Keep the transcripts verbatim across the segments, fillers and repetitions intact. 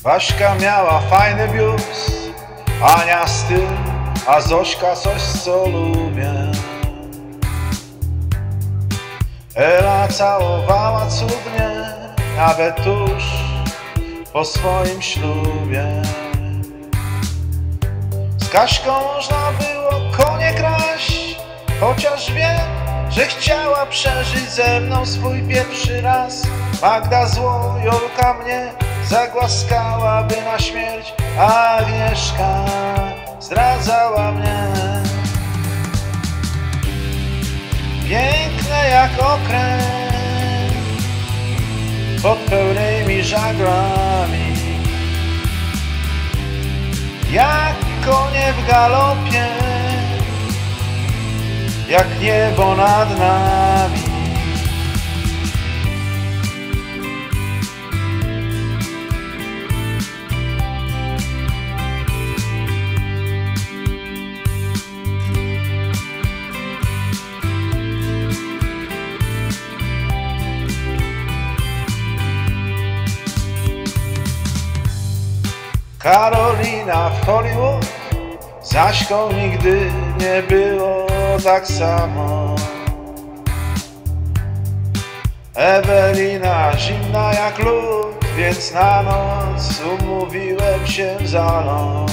Baśka miała fajny biust, Ania styl, a Zośka coś, co lubię. Ela całowała cudnie, nawet tuż po swoim ślubie. Z Kaśką można było konie kraść, chociaż wiem, że chciała przeżyć ze mną swój pierwszy raz. Magda zło, Jolka mnie zagłaskałaby na śmierć, a Agnieszka zdradzała mnie. Piękne jak okręt pod pełnymi żaglami, jak konie w galopie, jak niebo nad nami. Karolina w Hollywood, z Aśką nigdy nie było tak samo. Ewelina zimna jak lód, więc na noc umówiłem się w salon.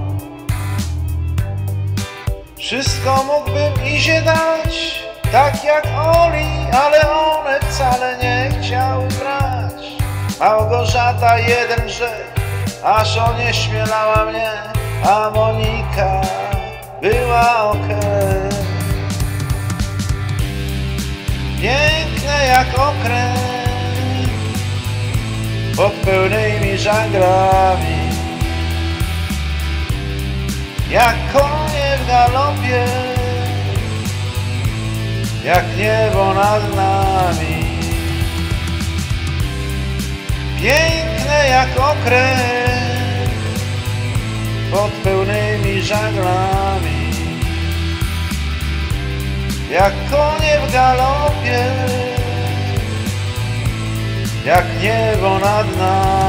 Wszystko mógłbym Izie dać, tak jak Oli, ale one wcale nie chciały brać. Małgorzata jeden rzekł, aż onieśmielała mnie, a Monika była okej. Piękne jak okręt pod pełnymi żaglami, jak konie w galopie, jak niebo nad nami. Piękne jak okręt pod pełnymi żaglami, jak konie w galopie, jak niebo nad nami.